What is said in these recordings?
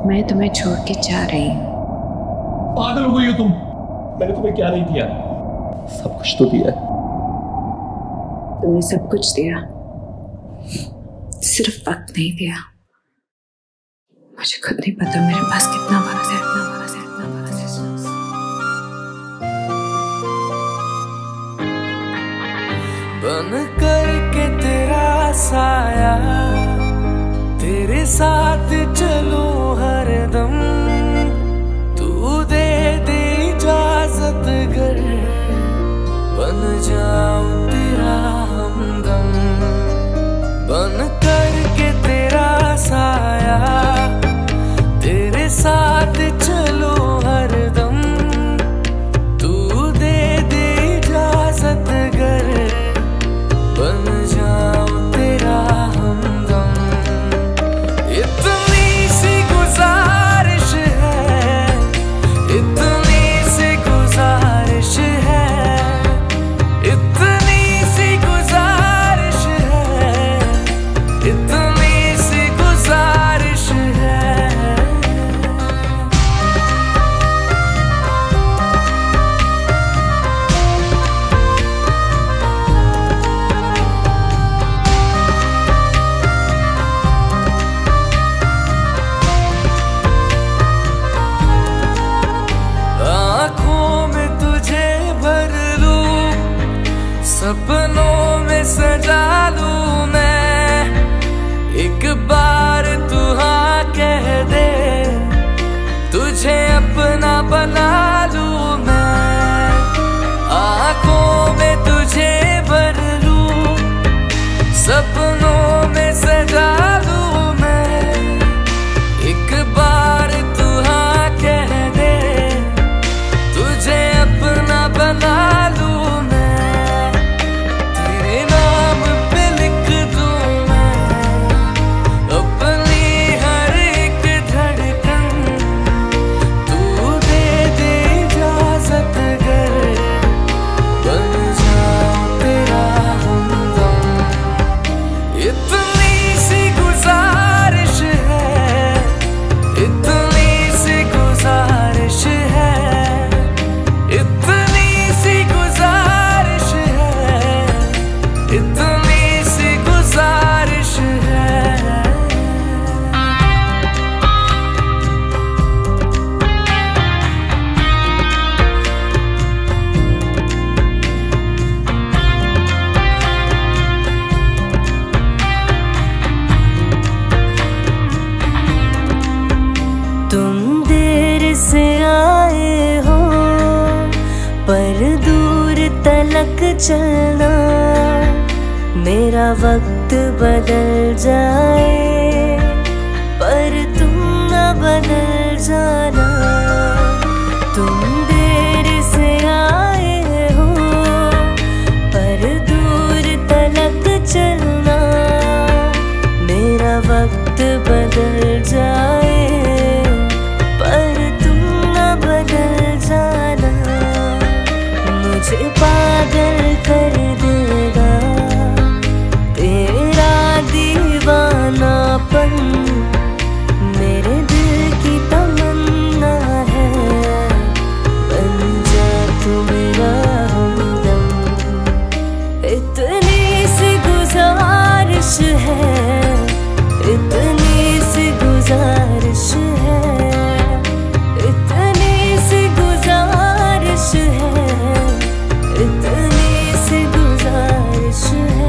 मैं तुम्हें छोड़ के जा रही हूँ। पागल हो गई हो तुम? मैंने तुम्हें क्या नहीं दिया? सब कुछ तो दिया है। तुमने सब कुछ दिया, सिर्फ वक्त नहीं दिया। मुझे खुद नहीं पता मेरे पास कितना वक्त है, इतना वक्त है, इतना वक्त है। बन करके तेरा साया, तेरे साथ चलो हरदम। तू दे दे इजाजत कर, बन जाऊं तेरा हमदम। बन करके तेरा साया, तेरे साथ चलो हरदम। तू दे दे इजाजत कर, बन जाऊं तेरा हमदम। इतनी सी गुजारिश है, इतनी सी गुजारिश है, इतनी सी गुजारिश है, इतनी सी गुजारिश है। आँखों में तुझे भर लूं, सपनों में सजा लूं मैं। एक बार तू हाँ कह दे, तुझे अपना बना लूं मैं। आँखों में तुझे भर लूं, सपनों में सजा लूं मैं। एक बार तू हाँ कह दे, तुझे अपना बना लूं मैं। तेरे नाम पे लिख दूं मैं अपनी हर एक धड़कन। तू दे दे इजाजत कर, बन जाऊं तेरा हमदम। इतनी सी गुजारिश है, इतनी सी गुजारिश है, इतनी सी गुजारिश है, इतनी सी गुजारिश है। तुम देर से आए हो, पर दूर तलक चलना। मेरा वक्त बदल जाए, पर तुम न बदल जाना। तुम देर से आए हो, पर दूर तलक चलना। मेरा वक्त बदल जाए, पर तुम न बदल जाना। मुझे पागल कर देगा तेरा दीवानापन। मेरे दिल की तमन्ना है, बन जा तू मेरा हमदम। इतनी सी गुजारिश है, इतनी सी गुजारिश है, इतनी सी गुजारिश है, इतनी सी गुजारिश है।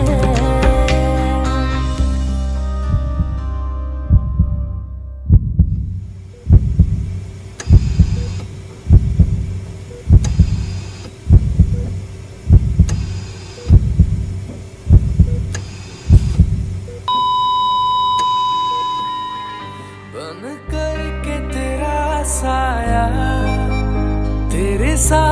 बन करके तेरा साया, तेरे साथ